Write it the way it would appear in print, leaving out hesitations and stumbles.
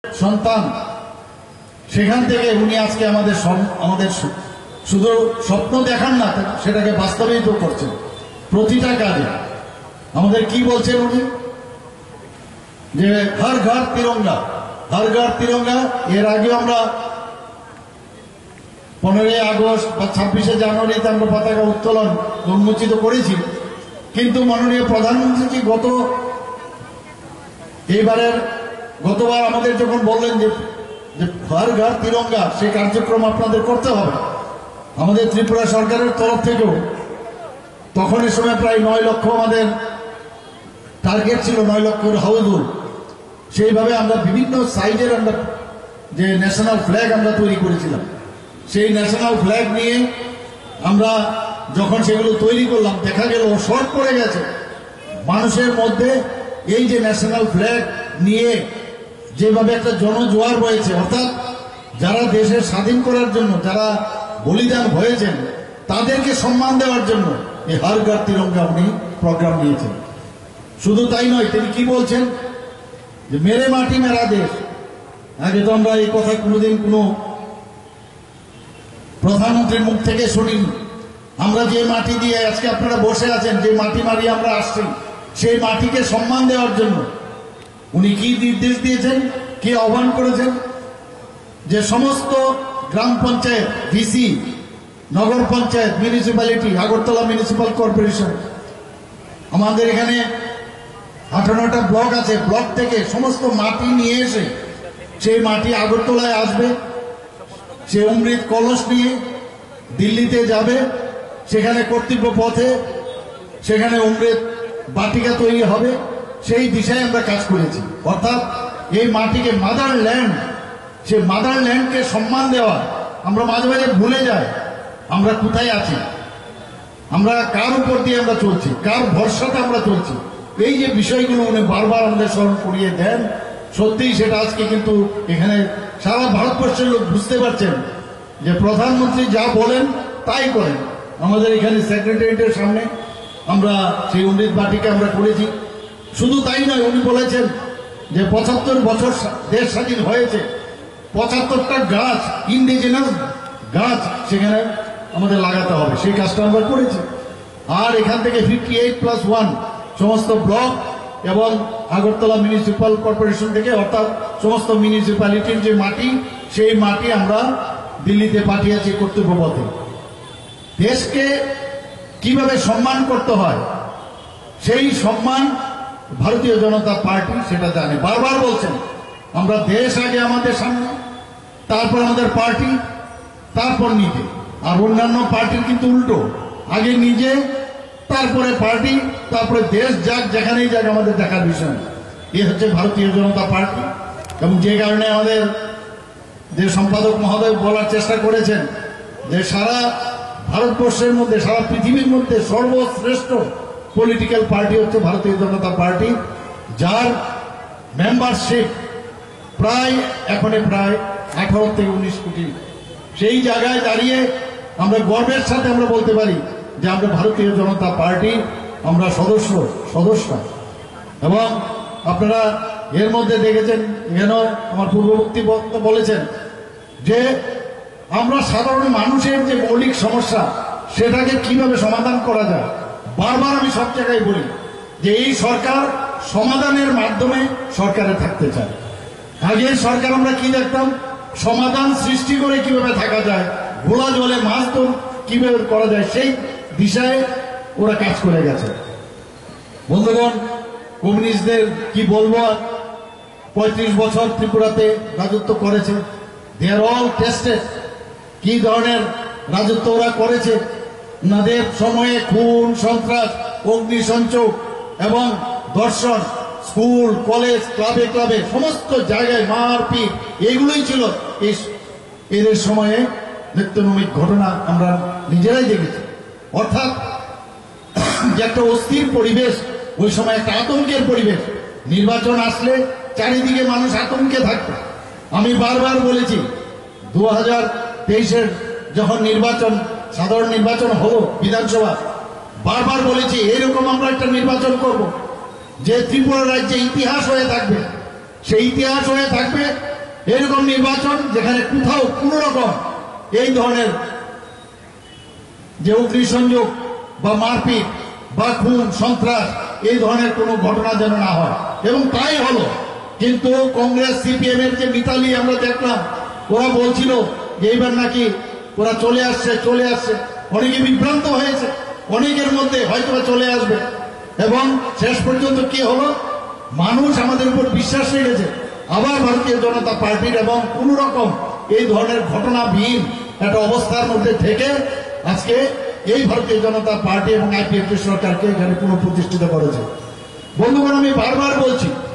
সন্তান, সেখান থেকে উনি আজকে আমাদের শুধু স্বপ্ন দেখান না, সেটাকে বাস্তবায়িত করছেন প্রতিটা কাজে। আমাদের কি বলছেন উনি, যে হর ঘর তিরঙ্গা, হর ঘর তিরঙ্গা। এর আগে আমরা 15ই আগস্ট বা 26শে জানুয়ারিতে আমরা পতাকা উত্তোলন উন্মোচিত করেছি, কিন্তু মাননীয় প্রধানমন্ত্রী গতবার আমাদের যখন বললেন যে হর ঘর তিরঙ্গা, সেই কার্যক্রম আপনাদের করতে হবে, আমাদের ত্রিপুরা সরকারের তরফ থেকেও তখন এই সময় প্রায় 9 লক্ষ আমাদের টার্গেট ছিল, 9 লক্ষের হাউজফুল। সেইভাবে আমরা বিভিন্ন সাইজের আমরা যে ন্যাশনাল ফ্ল্যাগ আমরা তৈরি করেছিলাম, সেই ন্যাশনাল ফ্ল্যাগ নিয়ে আমরা যখন সেগুলো তৈরি করলাম, দেখা গেল শর্ট পড়ে গেছে মানুষের মধ্যে। এই যে ন্যাশনাল ফ্ল্যাগ নিয়ে যেভাবে একটা জনজোয়ার রয়েছে, অর্থাৎ যারা দেশের স্বাধীন করার জন্য যারা বলিদান হয়েছেন তাদেরকে সম্মান দেওয়ার জন্য এই হর ঘর তিরঙ্গা উনি প্রোগ্রাম নিয়েছেন। শুধু তাই নয়, তিনি কি বলছেন যে মেরে মাটি মেরা দেশ। আগে তো আমরা এই কথা কোনোদিন কোনো প্রধানমন্ত্রীর মুখ থেকে শুনিনি। আমরা যে মাটি দিয়ে আজকে আপনারা বসে আছেন, যে মাটি মারিয়ে আমরা আসছি, সেই মাটিকে সম্মান দেওয়ার জন্য উনি কি নির্দেশ দিয়েছেন, কি আহ্বান করেছেন, যে সমস্ত গ্রাম পঞ্চায়েত, ভিসি, নগর panchayat, municipality, Agartala municipal corporation, আমাদের এখানে 58টা ব্লক আছে, ব্লক থেকে সমস্ত মাটি নিয়ে এসে সেই মাটি আগরতলায় আসবে, সে অমৃত কলস নিয়ে দিল্লিতে যাবে, সেখানে কর্তব্য পথে সেখানে অমৃত বাটিকা তৈরি হবে। সেই দিশায় আমরা কাজ করেছি, অর্থাৎ এই মাটিকে মাদার ল্যান্ড, সে মাদার ল্যান্ডকে সম্মান দেওয়া। আমরা মাঝে মাঝে ভুলে যাই আমরা কোথায় আছি, আমরা কার উপর দিয়ে আমরা চলছি, কার ভরসাতে আমরা চলছি। এই যে বিষয়গুলো উনি বারবার আমাদের স্মরণ করিয়ে দেন, সত্যিই সেটা আজকে কিন্তু এখানে সারা ভারতবর্ষের লোক বুঝতে পারছেন যে প্রধানমন্ত্রী যা বলেন তাই করেন। আমাদের এখানে সেক্রেটারিয়েটের সামনে আমরা সেই অমৃত বাটিকা আমরা করেছি। শুধু তাই নয়, উনি বলেছেন যে 75 বছর দেশ স্বাধীন হয়েছে, 75টা গাছ, ইন্ডিজিনাস গাছ সেখানে আমাদের লাগাতে হবে, সেই কাজটা আমরা করেছি। আর এখান থেকে 58+1 সমস্ত ব্লক এবং আগরতলা মিউনিসিপ্যাল কর্পোরেশন থেকে, অর্থাৎ সমস্ত মিউনিসিপ্যালিটির যে মাটি, সেই মাটি আমরা দিল্লিতে পাঠিয়েছি কর্তব্য পথে। দেশকে কিভাবে সম্মান করতে হয়, সেই সম্মান ভারতীয় জনতা পার্টি সেটা জানে। বারবার বলছেন আমরা দেশ আগে আমাদের সামনে, তারপর আমাদের পার্টি, তারপর নিজে। আর অন্যান্য পার্টির কিন্তু উল্টো, আগে নিজে, তারপরে পার্টি, তারপরে দেশ যাক, যেখানেই যাক আমাদের দেখার বিষয়। এ হচ্ছে ভারতীয় জনতা পার্টি। এবং যে কারণে আমাদের যে সম্পাদক মহোদয় বলার চেষ্টা করেছেন যে সারা ভারতবর্ষের মধ্যে, সারা পৃথিবীর মধ্যে সর্বশ্রেষ্ঠ পলিটিক্যাল পার্টি হচ্ছে ভারতীয় জনতা পার্টি, যার মেম্বারশিপ প্রায় 18 থেকে 19 কোটি। সেই জায়গায় দাঁড়িয়ে আমরা গর্বের সাথে আমরা বলতে পারি যে আমরা ভারতীয় জনতা পার্টি, আমরা সদস্য। এবং আপনারা এর মধ্যে দেখেছেন, এখানেও আমার পূর্ববর্তী বক্তা বলেছেন যে আমরা সাধারণ মানুষের যে মৌলিক সমস্যা, সেটাকে কিভাবে সমাধান করা যায়। বারবার আমি সব জায়গায় বলি যে এই সরকার সমাধানের মাধ্যমে সরকারে থাকতে চায়। আগে সরকার আমরা কি দেখতাম, সমাধান সৃষ্টি করে কিভাবে থাকা যায়, ঘোলা জলে মাছ তো কিভাবে করা যায়, সেই দিশায় ওরা কাজ করে গেছে। বন্ধুগণ, কমিউনিস্টদের কি বলবো, 35 বছর ত্রিপুরাতে রাজত্ব করেছে। দে আর অল টেস্টেড, কি ধরনের রাজত্ব ওরা করেছে। ওনাদের সময়ে খুন, সন্ত্রাস, অগ্নিসংযোগ এবং ধর্ষণ, স্কুল, কলেজ, ক্লাবে ক্লাবে সমস্ত জায়গায় মারপিট, এগুলোই ছিল এদের সময়ে নিত্যনৈমিক ঘটনা আমরা নিজেরাই দেখেছি। অর্থাৎ যে একটা অস্থির পরিবেশ, ওই সময় একটা আতঙ্কের পরিবেশ। নির্বাচন আসলে চারিদিকে মানুষ আতঙ্কে থাকতো। আমি বারবার বলেছি 2023-এর যখন নির্বাচন, সাধারণ নির্বাচন হলো বিধানসভা, বারবার বলেছি এরকম আমরা একটা নির্বাচন করব যে ত্রিপুরা রাজ্যে ইতিহাস হয়ে থাকবে। সেই ইতিহাস হয়ে থাকবে এরকম নির্বাচন যেখানে কোথাও কোন রকম এই ধরনের যে অগ্নিসংযোগ বা মারপিট বা খুন সন্ত্রাস এই ধরনের কোনো ঘটনা যেন না হয়, এবং তাই হলো। কিন্তু কংগ্রেস সিপিএম এর যে মিতালি আমরা দেখলাম, ওরা বলছিল যে এইবার নাকি ওরা চলে আসছে। অনেকে বিভ্রান্ত হয়েছে, অনেকের মধ্যে হয়তো চলে আসবে, এবং শেষ পর্যন্ত কি হলো, মানুষ আমাদের উপর বিশ্বাস রেখেছে আবার ভারতীয় জনতা পার্টির, এবং কোন রকম এই ধরনের ঘটনাবিহীন একটা অবস্থার মধ্যে থেকে আজকে এই ভারতীয় জনতা পার্টি এবং আইপিএফটি সরকারকে এখানে পুনঃপ্রতিষ্ঠিত করেছে। বন্ধুগণ, আমি বারবার বলছি